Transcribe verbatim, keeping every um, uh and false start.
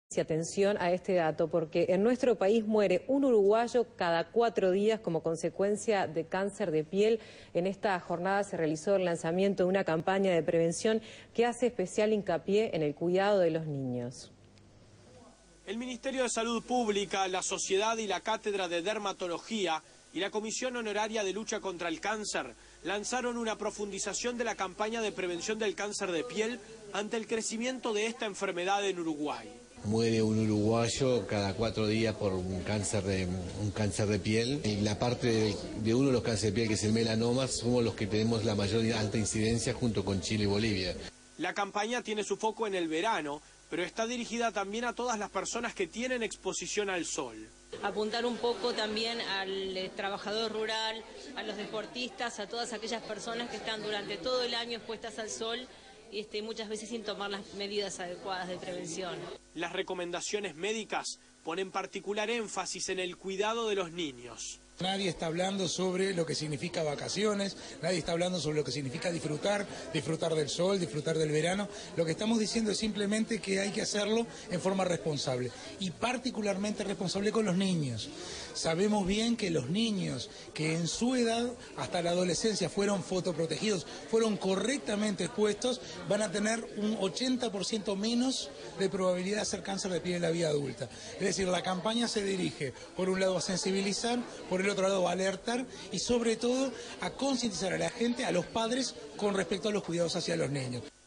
Y atención a este dato, porque en nuestro país muere un uruguayo cada cuatro días como consecuencia de cáncer de piel. En esta jornada se realizó el lanzamiento de una campaña de prevención que hace especial hincapié en el cuidado de los niños. El Ministerio de Salud Pública, la Sociedad y la Cátedra de Dermatología y la Comisión Honoraria de Lucha contra el Cáncer lanzaron una profundización de la campaña de prevención del cáncer de piel ante el crecimiento de esta enfermedad en Uruguay. Muere un uruguayo cada cuatro días por un cáncer de, un cáncer de piel. Y la parte de, de uno de los cánceres de piel, que es el melanoma, somos los que tenemos la mayor alta incidencia junto con Chile y Bolivia. La campaña tiene su foco en el verano, pero está dirigida también a todas las personas que tienen exposición al sol. Apuntar un poco también al eh, trabajador rural, a los deportistas, a todas aquellas personas que están durante todo el año expuestas al sol y este, muchas veces sin tomar las medidas adecuadas de prevención. Las recomendaciones médicas ponen particular énfasis en el cuidado de los niños. Nadie está hablando sobre lo que significa vacaciones, nadie está hablando sobre lo que significa disfrutar, disfrutar del sol, disfrutar del verano. Lo que estamos diciendo es simplemente que hay que hacerlo en forma responsable y particularmente responsable con los niños. Sabemos bien que los niños que en su edad, hasta la adolescencia, fueron fotoprotegidos, fueron correctamente expuestos, van a tener un ochenta por ciento menos de probabilidad de hacer cáncer de piel en la vida adulta. Es decir, la campaña se dirige, por un lado, a sensibilizar, por el otro lado a alertar y sobre todo a concientizar a la gente, a los padres, con respecto a los cuidados hacia los niños.